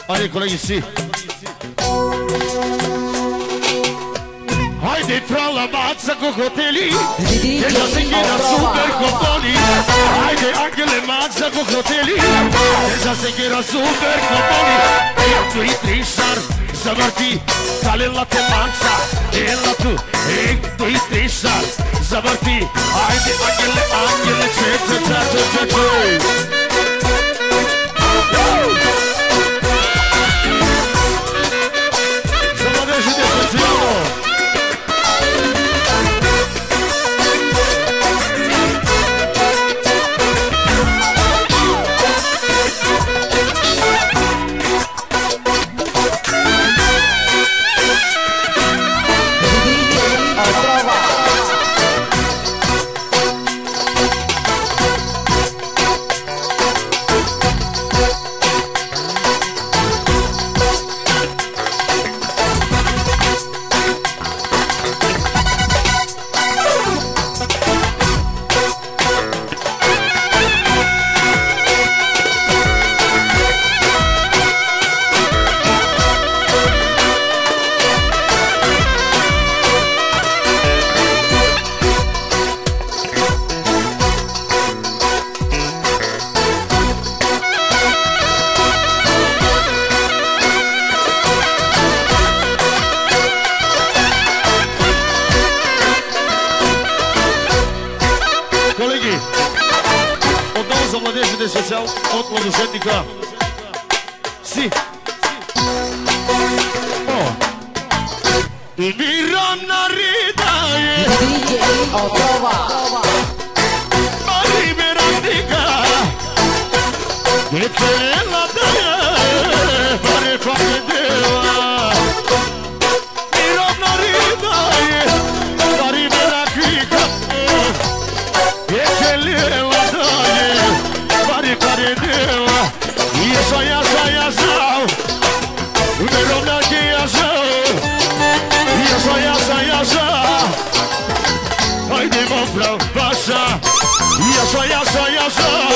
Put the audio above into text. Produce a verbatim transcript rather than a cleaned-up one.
Allez, colegi, si. Haide, trala, mața cu hotelii. Deja se încheia super copolii. Haide, angele, mața cu hotelii. Deja se încheia super copolii. E tu-i trișar, zavrti, cale la te mața. E la tu, e tu-i trișar, zavrti. Haide, angele, angele, ce, ce, ce, ce, ce, ce. Să mă dea și de specialul. Social от младоженника. Си. О. И мирам на рида е. диджей Отрова. Мари берандика. Гепсела да е. Паре факе дева. Мирам на рида е. Мари берандика. Гепсела да е. Care deu E só ia, só ia, só O melhor daqui é só E só ia, só ia, só Vai de mão pra baixar E só ia, só ia, só